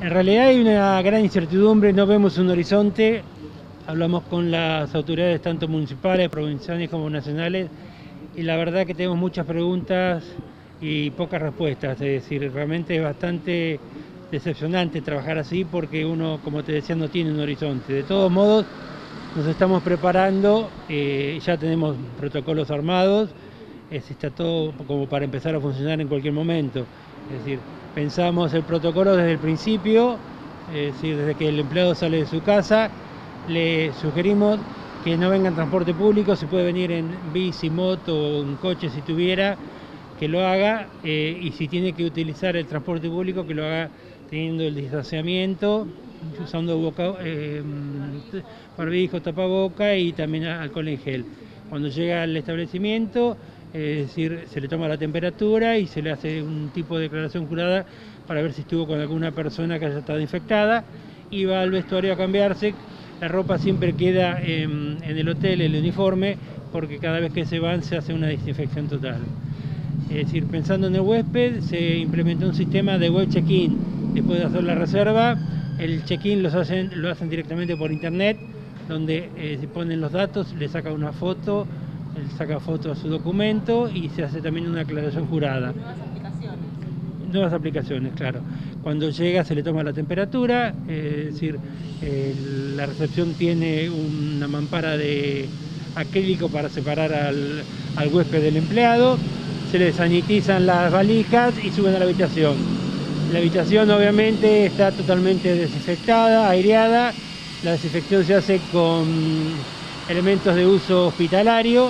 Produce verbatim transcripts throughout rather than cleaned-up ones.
En realidad hay una gran incertidumbre, no vemos un horizonte. Hablamos con las autoridades tanto municipales, provinciales como nacionales y la verdad que tenemos muchas preguntas y pocas respuestas. Es decir, realmente es bastante decepcionante trabajar así porque uno, como te decía, no tiene un horizonte. De todos modos, nos estamos preparando, eh, ya tenemos protocolos armados, es, está todo como para empezar a funcionar en cualquier momento. Es decir, pensamos el protocolo desde el principio, es decir, desde que el empleado sale de su casa, le sugerimos que no venga en transporte público, se puede venir en bici, moto o en coche si tuviera, que lo haga, eh, y si tiene que utilizar el transporte público, que lo haga teniendo el distanciamiento, usando boca, eh, barbijo, tapaboca y también alcohol en gel. Cuando llega al establecimiento, es decir, se le toma la temperatura y se le hace un tipo de declaración jurada para ver si estuvo con alguna persona que haya estado infectada y va al vestuario a cambiarse. La ropa siempre queda en, en el hotel, el uniforme, porque cada vez que se van se hace una desinfección total. Es decir, pensando en el huésped, se implementó un sistema de web check-in. Después de hacer la reserva, el check-in lo hacen, lo hacen directamente por internet, donde eh, se ponen los datos, le saca una foto, él saca foto a su documento y se hace también una aclaración jurada. Nuevas aplicaciones. Nuevas aplicaciones, claro. Cuando llega se le toma la temperatura, eh, es decir, eh, la recepción tiene una mampara de acrílico para separar al, al huésped del empleado, se le sanitizan las valijas y suben a la habitación. La habitación obviamente está totalmente desinfectada, aireada. La desinfección se hace con elementos de uso hospitalario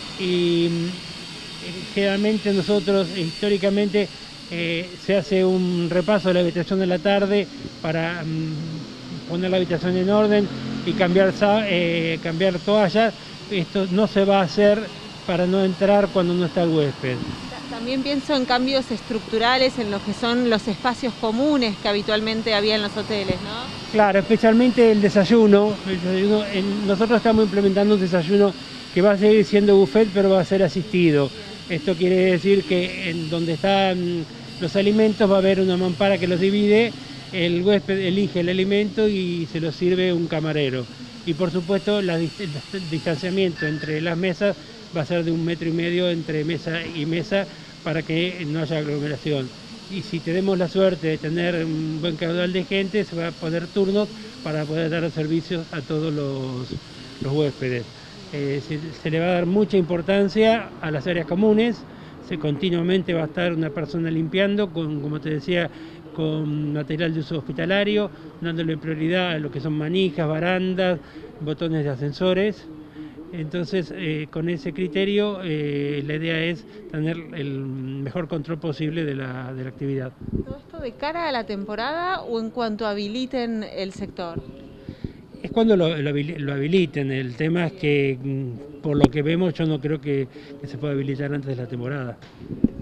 y generalmente nosotros históricamente eh, se hace un repaso de la habitación de la tarde para um, poner la habitación en orden y cambiar, eh, cambiar toallas. Esto no se va a hacer para no entrar cuando no está el huésped. También pienso en cambios estructurales en lo que son los espacios comunes que habitualmente había en los hoteles, ¿no? Claro, especialmente el desayuno. El desayuno en, nosotros estamos implementando un desayuno que va a seguir siendo buffet, pero va a ser asistido. Esto quiere decir que en donde están los alimentos va a haber una mampara que los divide, el huésped elige el alimento y se lo sirve un camarero. Y por supuesto la, el distanciamiento entre las mesas va a ser de un metro y medio entre mesa y mesa para que no haya aglomeración. Y si tenemos la suerte de tener un buen caudal de gente, se va a poner turnos para poder dar servicios a todos los, los huéspedes. Eh, se, se le va a dar mucha importancia a las áreas comunes, se continuamente va a estar una persona limpiando, con, como te decía, con material de uso hospitalario, dándole prioridad a lo que son manijas, barandas, botones de ascensores. Entonces, eh, con ese criterio, eh, la idea es tener el mejor control posible de la, de la actividad. ¿Todo esto de cara a la temporada o en cuanto habiliten el sector? Es cuando lo, lo, lo habiliten. El tema es que, por lo que vemos, yo no creo que, que se pueda habilitar antes de la temporada.